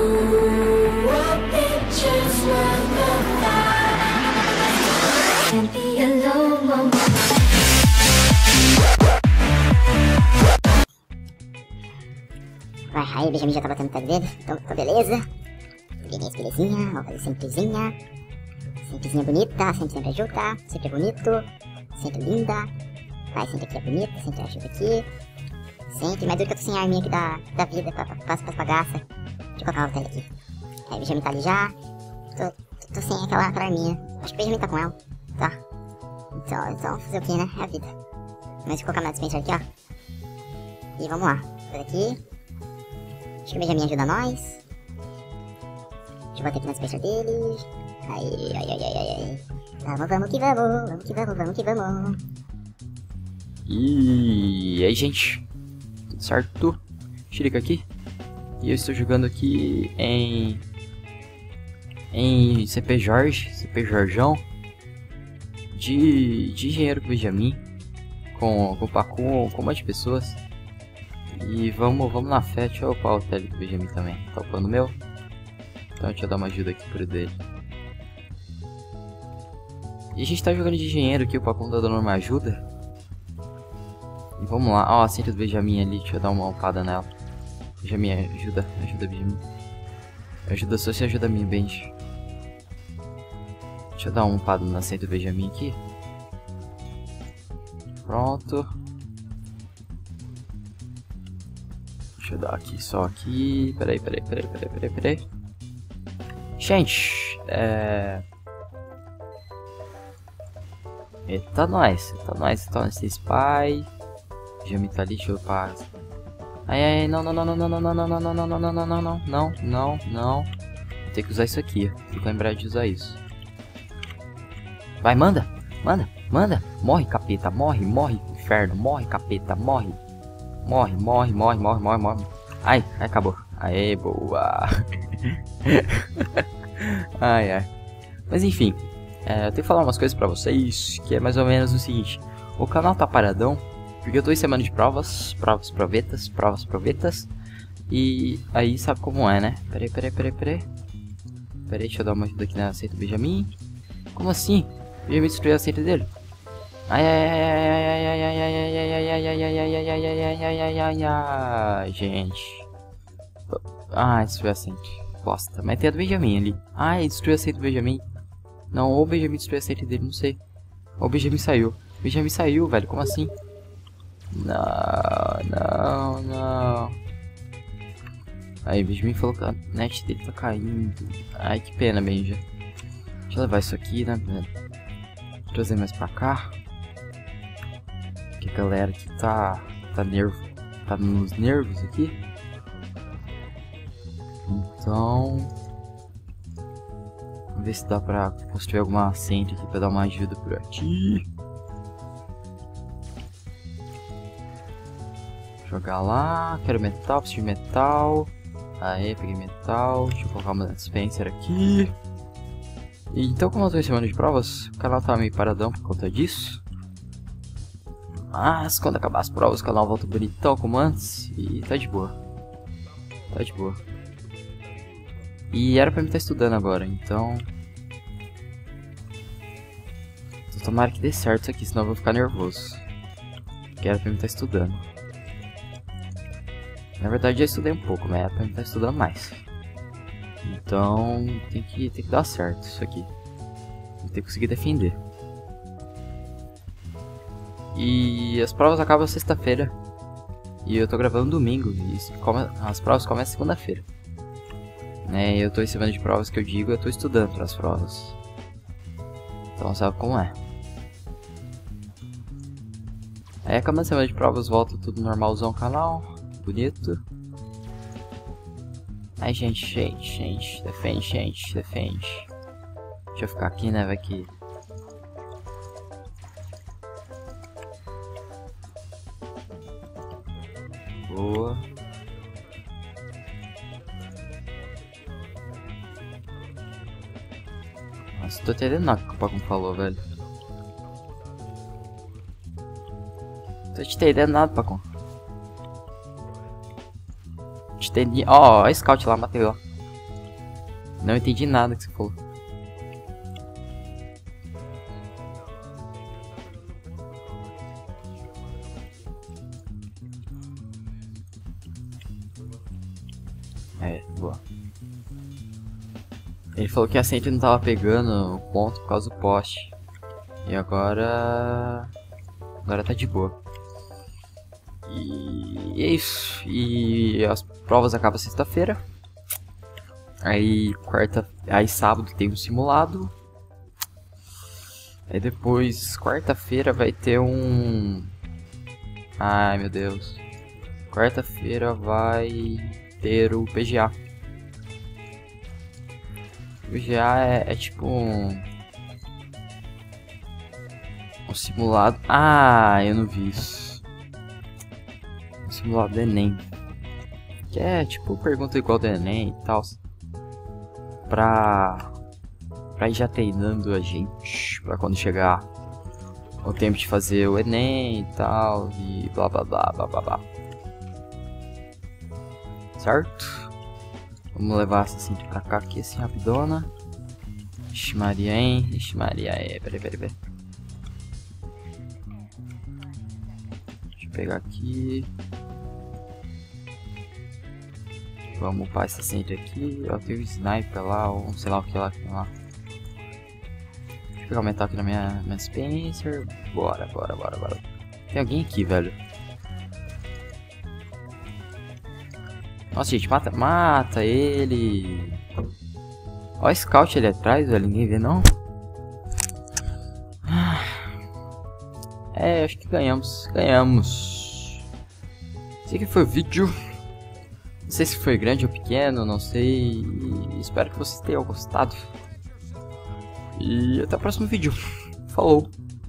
Vai, aí o Benjamin já tá batendo o tag dele, então tá beleza. Belezinha, vamos fazer simplesinha. Simplesinha bonita, sempre ajuda, sempre é bonito, sempre linda. Vai, sempre aqui é bonita, sempre ajuda aqui. Sempre, mas duro que eu tô sem a arminha aqui da vida pras bagaças. Deixa eu colocar o tag aqui. Aí o Benjamin tá ali já. Tô sem aquela arminha. Acho que o Benjamin tá com ela, tá? Então fazer o que, né? É a vida. Mas vou colocar meu dispenser aqui, ó. E vamos lá, por aqui. Acho que o Benjamin ajuda nós. Deixa eu bater aqui na dispenser dele. Ai. Vamos que vamos. E aí, gente, tudo certo? Shirika aqui. E eu estou jogando aqui em CP Jorjão de engenheiro com Benjamin, com o Pacum, com um monte de pessoas. E vamos na fé. Deixa eu upar o tele do Benjamin também. Tá upando o meu? Então deixa eu dar uma ajuda aqui pro dele. E a gente tá jogando de engenheiro aqui, o Pacum tá dando uma ajuda. E vamos lá. Ó, a centro do Benjamin ali, deixa eu dar uma upada nela. Benjamin, ajuda Benjamin. Ajuda só se ajuda a mim, Benji. Deixa eu dar uma upada na centro do Benjamin aqui. Pronto. Deixa eu dar aqui, só aqui. Peraí. Gente, Eita nós, esse spy. Benjamin tá ali, deixa eu upar. Ai, não. Vou ter que usar isso aqui, fico lembrado de usar isso. Vai, manda. Morre, capeta, morre, inferno, morre, capeta, morre. Morre. Ai, acabou. Aê, boa. Ai. Mas enfim, eu tenho que falar umas coisas pra vocês, que é mais ou menos o seguinte. O canal tá paradão, porque eu tô em semana de provas, provetas. E aí sabe como é, né? Peraí. Deixa eu dar uma ajuda aqui na seita do Benjamin. Como assim? O Benjamin destruiu a seita dele? Ai, gente. Ah, destruiu a seita. Bosta. Mas tem a do Benjamin ali. Ai, destruiu a seita do Benjamin. Não, ou o Benjamin destruiu a seita dele, não sei. Ou o Benjamin saiu. O Benjamin saiu, velho. Como assim? Não. Aí o Benjamin falou que a net dele tá caindo. Ai, que pena, Benja. Deixa eu levar isso aqui, né? Vou trazer mais pra cá. Que a galera aqui tá nos nervos aqui. Então, vamos ver se dá pra construir alguma centro aqui pra dar uma ajuda por aqui. Jogar lá, quero metal, preciso de metal. Aê, peguei metal, deixa eu colocar uma dispenser aqui. E então, como eu tô em semana de provas, o canal tá meio paradão por conta disso. Mas quando acabar as provas o canal volta bonitão como antes e tá de boa. E era pra mim estar estudando agora, então tomara que dê certo isso aqui, senão eu vou ficar nervoso. Que era pra mim estar estudando. Na verdade já estudei um pouco, mas era pra mim estar estudando mais. Então tem que dar certo isso aqui. Tem que conseguir defender. E as provas acabam sexta-feira. E eu tô gravando domingo. E as provas começam segunda-feira. Né, eu tô em semana de provas que eu digo, eu tô estudando para as provas. Então sabe como é. Aí acabando a semana de provas, volta tudo normalzão no canal. Bonito. Aí gente, defende. Deixa eu ficar aqui, né, vai que... Boa. Nossa, tô entendendo nada que o Pacum falou, velho. Tô te entendendo nada, Pacum. Te entendi. Ó, a scout lá, matei lá. Não entendi nada que você falou. É, boa. Ele falou que a Sentry não tava pegando o ponto por causa do poste. E agora... Agora tá de boa. E é isso. E as provas acabam sexta-feira. Aí sábado tem um simulado. Aí depois, quarta-feira vai ter um... Ai meu Deus. Quarta-feira vai ter o PGA. O PGA é tipo um simulado. Ah, eu não vi isso. Um simulado do Enem. Que é tipo pergunta igual do Enem e tal. Pra ir já treinando a gente. Pra quando chegar o tempo de fazer o Enem e tal. E blá blá blá blá blá blá. Certo? Vamos levar essa assim pra cá aqui assim rapidona. Ixi Maria, hein? Ixi Maria, peraí. Deixa eu pegar aqui. Vamos upar essa Sentry aqui. Eu tenho o sniper lá, ou sei lá o que lá que tem lá. Deixa eu pegar o metal aqui na minha Spencer. Bora. Tem alguém aqui, velho. Nossa, gente, mata ele. Ó, scout ali atrás, velho. Ninguém vê, não? É, acho que ganhamos. Esse aqui foi o vídeo. Não sei se foi grande ou pequeno, não sei. Espero que vocês tenham gostado. E até o próximo vídeo. Falou!